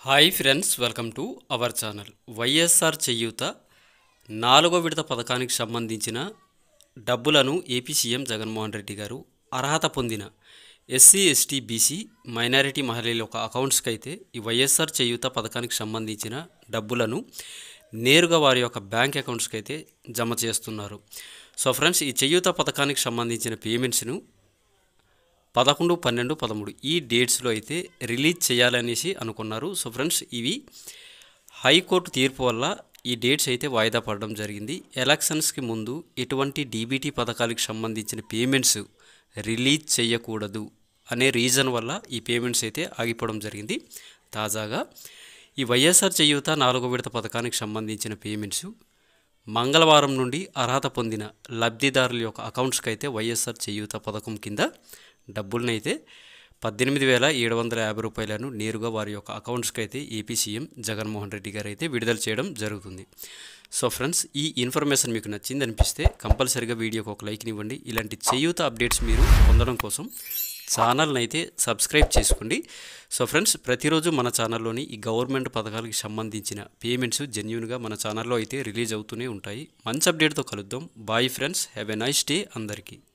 Hi friends, welcome to our channel. YSR Cheyutha 4వ విడత పథకానికి సంబంధించిన డబ్బులను ఏపీ సీఎం జగన్మోహన్ రెడ్డి గారు అర్హత పొందిన ఎస్సీ, ఎస్టీ, బీసీ, మైనారిటీ మహిళల యొక్క అకౌంట్స్కి అయితే ఈ వైఎస్ఆర్ చేయూత పథకానికి సంబంధించిన డబ్బులను నేరుగా వారి యొక్క బ్యాంక్ అకౌంట్స్కి అయితే జమ చేస్తున్నారు. సో ఫ్రెండ్స్, ఈ చేయూత పథకానికి సంబంధించిన పేమెంట్స్ను 11, 12, 13 ఈ డేట్స్లో అయితే రిలీజ్ చేయాలనేసి అనుకున్నారు. సో ఫ్రెండ్స్, ఇవి హైకోర్టు తీర్పు వల్ల ఈ డేట్స్ అయితే వాయిదా పడడం జరిగింది. ఎలక్షన్స్కి ముందు ఎటువంటి డీబీటీ పథకాలకు సంబంధించిన పేమెంట్స్ రిలీజ్ చేయకూడదు అనే రీజన్ వల్ల ఈ పేమెంట్స్ అయితే ఆగిపోవడం జరిగింది. తాజాగా ఈ వైఎస్ఆర్ చేయూత 4వ విడత పథకానికి సంబంధించిన పేమెంట్స్ మంగళవారం నుండి అర్హత పొందిన లబ్ధిదారుల యొక్క అకౌంట్స్కి అయితే వైఎస్ఆర్ చేయూత పథకం కింద డబ్బులనైతే 18,750 రూపాయలను నేరుగా వారి యొక్క అకౌంట్స్కి అయితే ఏపీ సీఎం జగన్మోహన్ రెడ్డి గారు అయితే విడుదల చేయడం జరుగుతుంది. సో ఫ్రెండ్స్, ఈ ఇన్ఫర్మేషన్ మీకు నచ్చింది అనిపిస్తే కంపల్సరీగా వీడియోకి ఒక లైక్ని ఇవ్వండి. ఇలాంటి చేయూత అప్డేట్స్ మీరు పొందడం కోసం ఛానల్ని అయితే సబ్స్క్రైబ్ చేసుకోండి. సో ఫ్రెండ్స్, ప్రతిరోజు మన ఛానల్లోని ఈ గవర్నమెంట్ పథకాలకు సంబంధించిన పేమెంట్స్ జెన్యూన్గా మన ఛానల్లో అయితే రిలీజ్ అవుతూనే ఉంటాయి. మంచి అప్డేట్తో కలుద్దాం. Bye friends, have a nice day అందరికీ.